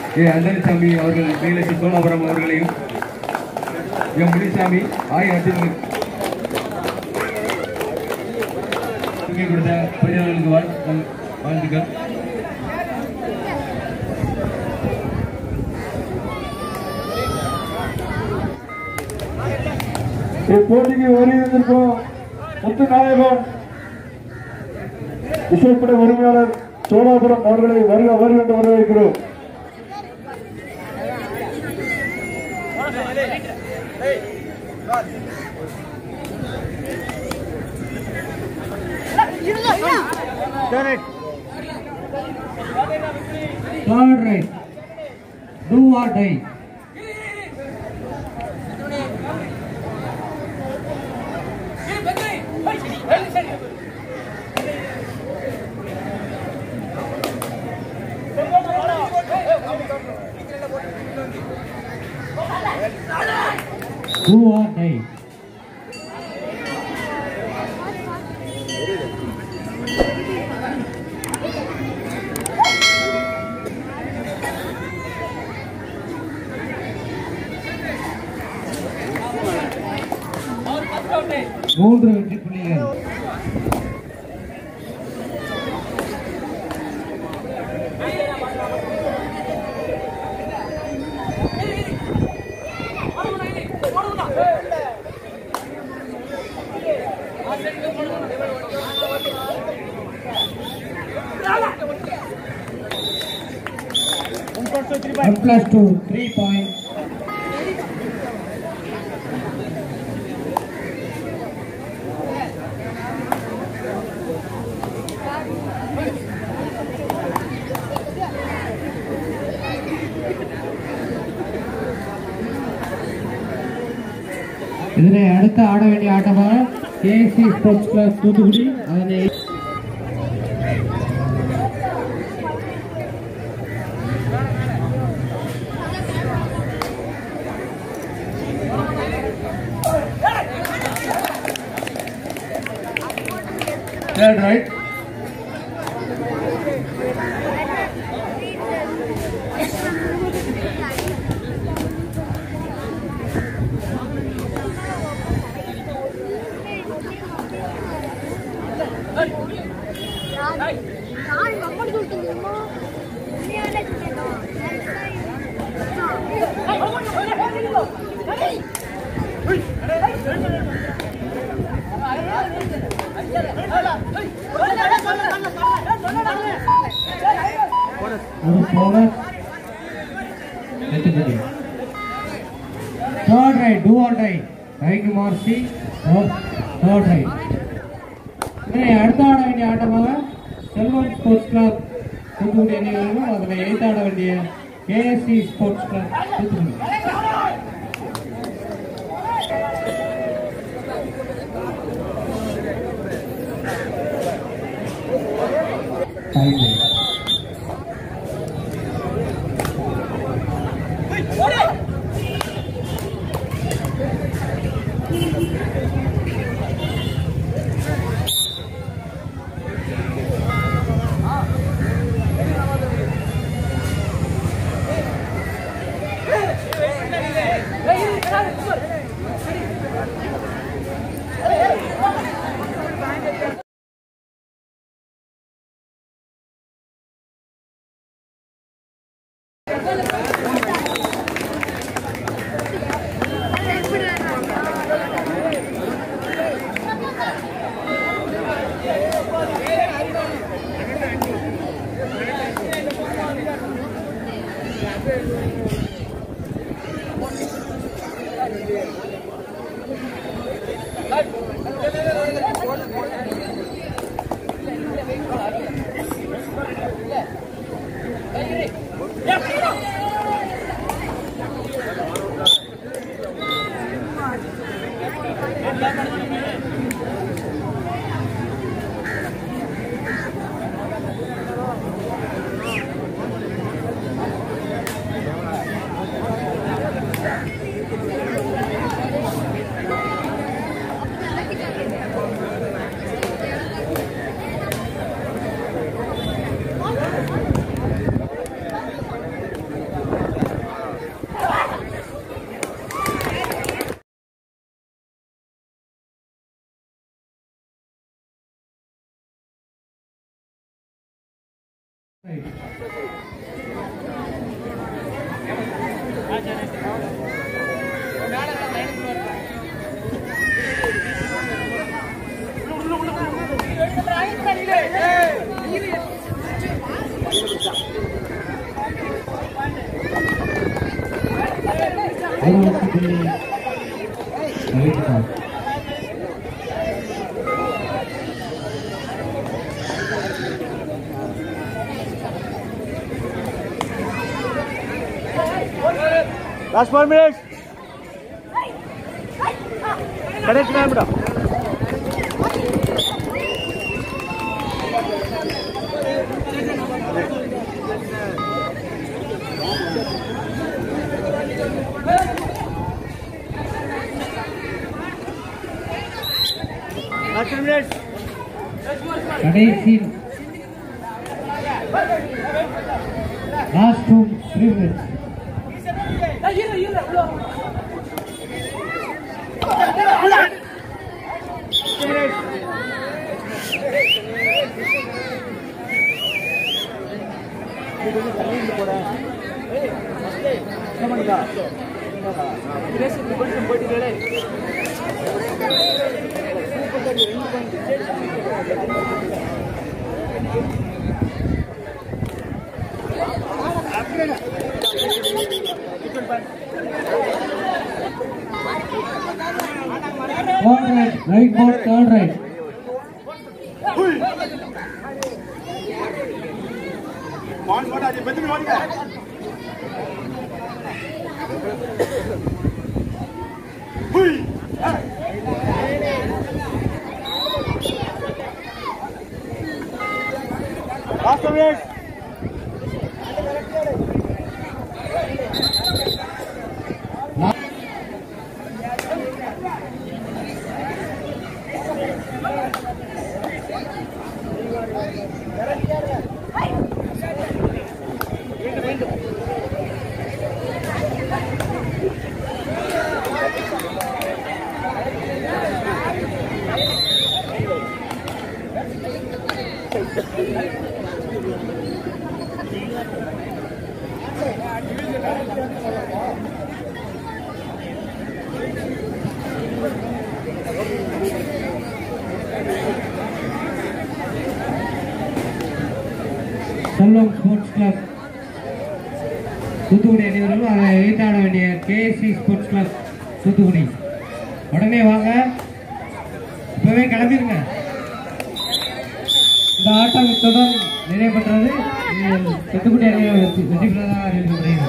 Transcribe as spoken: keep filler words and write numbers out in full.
ஏ அந்தனிசாமி அவர்கள் நீலசி சோழபுரம் அவர்களையும் எம் முனிசாமி ஆய் அர்ஜுன் கொடுத்த பணியாளர்களுக்கு வாழ்த்துக்கள். இப்போட்டிக்கு வருகின்றிருக்கும் முத்துநாயகன் விசைப்படை உரிமையாளர் சோழாபுரம் அவர்களை வருக வருக என்று வரவேற்கிறோம். Third right, do or die. Do or die. மூன்று வெற்றி புள்ளிகள். One plus two, three points. இதனை அடுத்து ஆட வேண்டிய ஆட்டமாக கேஎஸ்சி ஸ்போர்ட்ஸ் கிளப் தூத்துக்குடி அதனை Third right. Third right, do or die. Raiki Marcy, third right. இதனை அடுத்து ஆட வேண்டிய ஆட்டமாக செல்வம் ஸ்போர்ட்ஸ் கிளப் தூத்துக்குடி அணிகளும் அதனை எய்த்து ஆட வேண்டிய KSC sports club Thoothukudi. Last four minutes. Correct, ma'am. Last two minutes. கடைசி last two three minutes Third right, right ball, third right. Last minute. Selvam sports club Thoothukudi அணிவர்களும் அதை எதிர்த்தாட வேண்டிய கேஎஸ்சி ஸ்போர்ட்ஸ் கிளப் தூத்துக்குடி உடனே வாங்க, இப்பவே கிளம்பிருங்க. இந்த ஆட்டம் தொடர் நிறைவு பெற்றது. தூத்துக்குடி அணியை வெற்றி பெற்றதாக அறிவிக்கப்படுகிறது.